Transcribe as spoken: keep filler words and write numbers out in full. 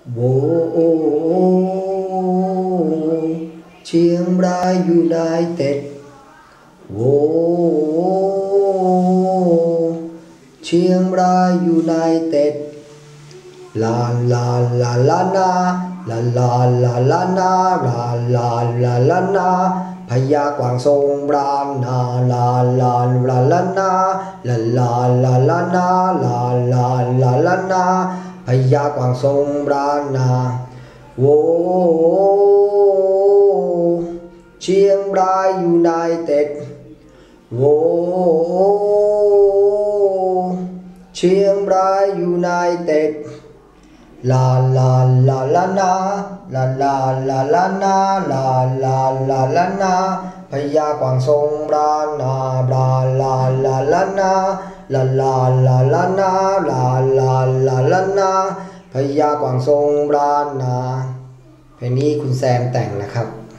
โวเชียงรายยูไนเต็ดโวเชียงรายยูไนเต็ดลาลาลาลานาลาลาลาลานาลาลาลาลานาพญากวางทรงบรานนาลาลาลาลานาลาลาลาลานาลาลาลาลานาพญากวางทรงบรานนาโวเชียงรายยูไนเต็ดโวเชียงรายยูไนเต็ดลาลาลาลานาลาลาลาลานาลาลาลาลานาพญากวางทรงบรานนาลาลาลาลานาลาลาลาลานาลาลาลาลานาพญากวางทรงบรานนาเพลงนี้คุณแซมแต่งนะครับ